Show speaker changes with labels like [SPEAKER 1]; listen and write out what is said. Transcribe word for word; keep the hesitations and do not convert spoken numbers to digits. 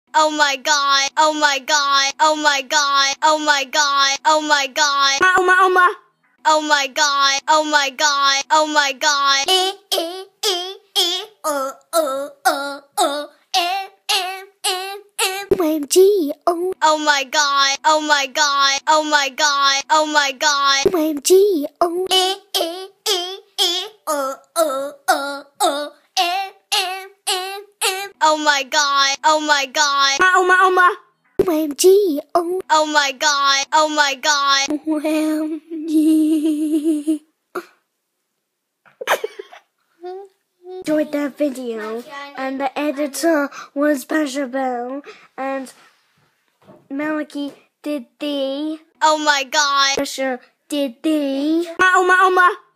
[SPEAKER 1] Oh my god. Oh my god. Oh my god. Oh my god. Oh my god.
[SPEAKER 2] Oma, oma.
[SPEAKER 1] Oh my god. Oh my god. Oh my god.
[SPEAKER 2] E, e, e, e, o, o, o, o, M, M, M, M. O M G, oh.
[SPEAKER 1] Oh my god. Oh my god. Oh my god. Oh my god.
[SPEAKER 2] O M G, oh. E, e, e, e, o, o, o, o, M, M, M, M.
[SPEAKER 1] Oh my god. Oh my god.
[SPEAKER 2] Oma, oma. O M G, oh.
[SPEAKER 1] Oh my god. Oh my god.
[SPEAKER 2] O M G. Enjoyed that video, and the editor was Pasha Bell, and Maliki did the
[SPEAKER 1] Oh my god.
[SPEAKER 2] Pasha did the Oma, Oma.